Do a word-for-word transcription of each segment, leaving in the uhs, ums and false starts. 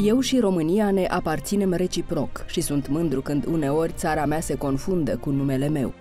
Eu și România ne aparținem reciproc și sunt mândru când uneori țara mea se confundă cu numele meu.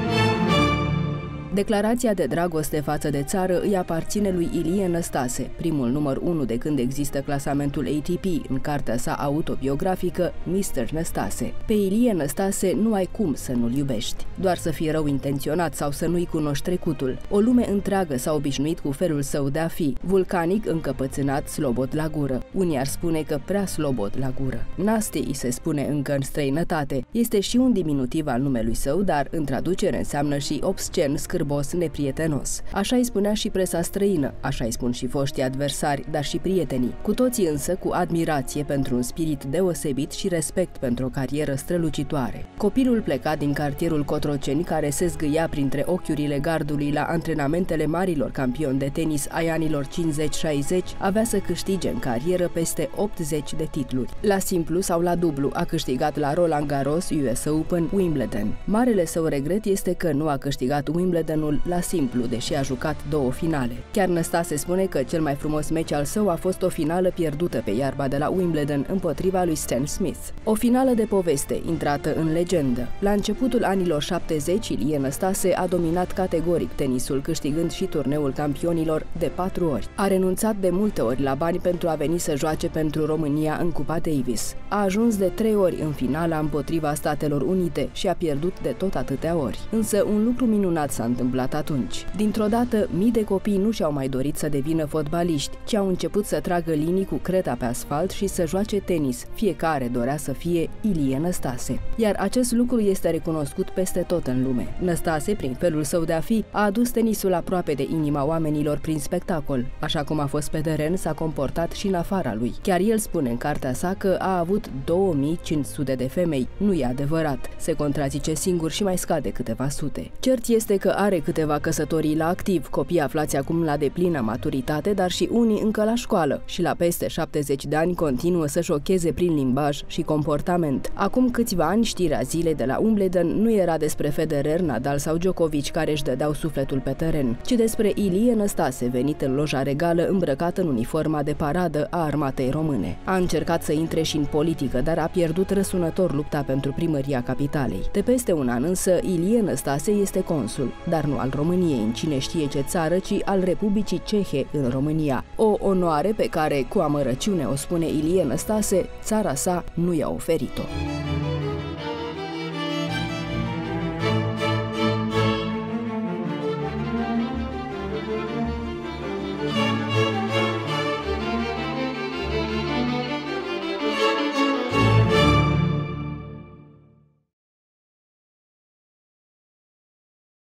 Declarația de dragoste față de țară îi aparține lui Ilie Năstase, primul număr unu de când există clasamentul A T P în cartea sa autobiografică mister Năstase. Pe Ilie Năstase nu ai cum să nu-l iubești, doar să fii rău intenționat sau să nu-i cunoști trecutul. O lume întreagă s-a obișnuit cu felul său de a fi, vulcanic, încăpățânat, slobod la gură. Unii ar spune că prea slobod la gură. Nasty îi se spune încă în străinătate. Este și un diminutiv al numelui său, dar în traducere înseamnă și obscen, scârbos, neprietenos. Așa îi spunea și presa străină, așa îi spun și foștii adversari, dar și prietenii. Cu toții însă cu admirație pentru un spirit deosebit și respect pentru o carieră strălucitoare. Copilul plecat din cartierul Cotroceni, care se zgâia printre ochiurile gardului la antrenamentele marilor campioni de tenis ai anilor cincizeci șaizeci, avea să câștige în carieră peste optzeci de titluri. La simplu sau la dublu a câștigat la Roland Garros, U S Open, Wimbledon. Marele său regret este că nu a câștigat Wimbledon la simplu, deși a jucat două finale. Chiar Năstase spune că cel mai frumos meci al său a fost o finală pierdută pe iarba de la Wimbledon împotriva lui Stan Smith. O finală de poveste, intrată în legendă. La începutul anilor șaptezeci, Ilie Năstase a dominat categoric tenisul, câștigând și turneul campionilor de patru ori. A renunțat de multe ori la bani pentru a veni să joace pentru România în Cupa Davis. A ajuns de trei ori în finala împotriva Statelor Unite și a pierdut de tot atâtea ori. Însă un lucru minunat s-a întâmplat atunci. Dintr-o dată, mii de copii nu și-au mai dorit să devină fotbaliști, ci au început să tragă linii cu creta pe asfalt și să joace tenis. Fiecare dorea să fie Ilie Năstase. Iar acest lucru este recunoscut peste tot în lume. Năstase, prin felul său de a fi, a adus tenisul aproape de inima oamenilor prin spectacol. Așa cum a fost pe teren, s-a comportat și în afara lui. Chiar el spune în cartea sa că a avut două mii cinci sute de femei. Nu e adevărat. Se contrazice singur și mai scade câteva sute. Cert este că are câteva căsătorii la activ, copii aflați acum la deplină maturitate, dar și unii încă la școală și la peste șaptezeci de ani continuă să șocheze prin limbaj și comportament. Acum câțiva ani, știrea zilei de la Wimbledon nu era despre Federer, Nadal sau Djokovic care își dădeau sufletul pe teren, ci despre Ilie Năstase, venit în loja regală îmbrăcat în uniforma de paradă a armatei române. A încercat să intre și în politică, dar a pierdut răsunător lupta pentru primăria capitalei. De peste un an însă, Ilie Năstase este consul, dar nu al României în cine știe ce țară, ci al Republicii Cehe în România. O onoare pe care, cu amărăciune o spune Ilie Năstase, țara sa nu i-a oferit-o.